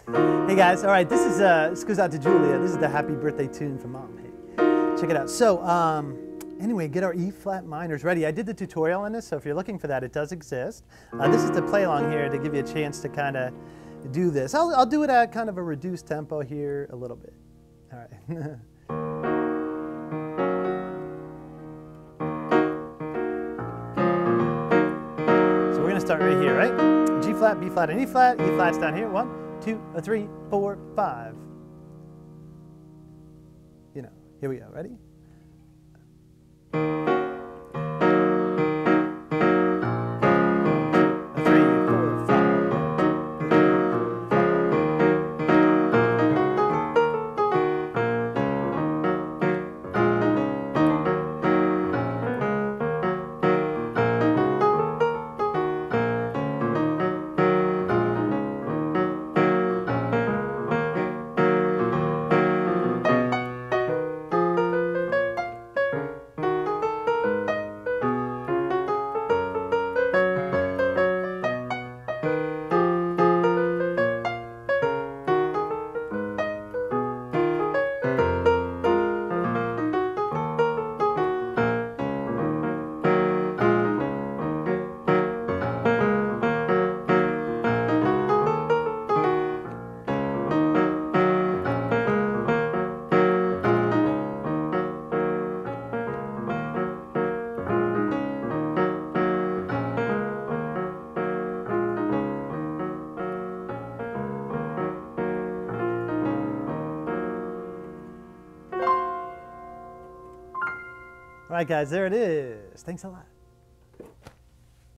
Hey guys, all right, this goes out to Julia. This is the happy birthday tune from Mom. Hey, check it out. So, anyway, get our E flat minors ready. I did the tutorial on this, so if you're looking for that, it does exist. This is the play along here to give you a chance to kind of do this. I'll do it at kind of a reduced tempo here a little bit. All right. So we're gonna start right here, right? G flat, B flat, and E flat. E flat's down here. 1, 2, 3, 4, 5. You know, here we go. Ready? All right, guys, there it is. Thanks a lot.